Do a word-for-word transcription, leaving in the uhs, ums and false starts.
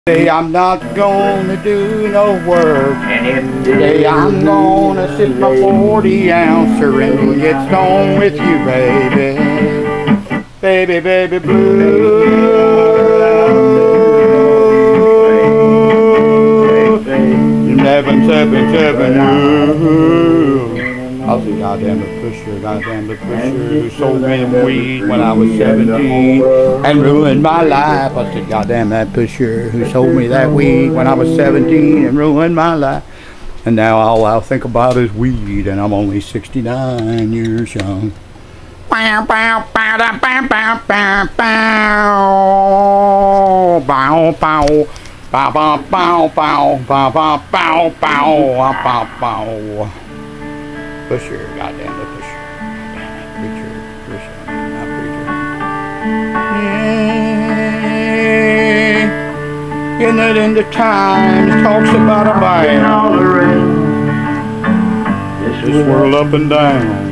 Today I'm not gonna do no work. Today I'm gonna sip my forty ouncer and get stoned with you, baby. Baby, baby blue. Eleven, seven, seven, ooh. I was a goddamn pusher, goddamn the pusher who sold me weed when I was seventeen and ruined my life. I said, goddamn that pusher who sold me that weed when I was seventeen and ruined my life. And now all I'll think about is weed, and I'm only sixty-nine years young. Bow, bow, bow, bow, bow, bow, bow, bow, bow, bow, bow, bow, bow, bow, bow, bow, bow, bow. Pusher, goddamn the pusher. Goddamn that preacher, preacher, not preacher. Yeah. Getting it in the Times talks about a bite. This world up and down.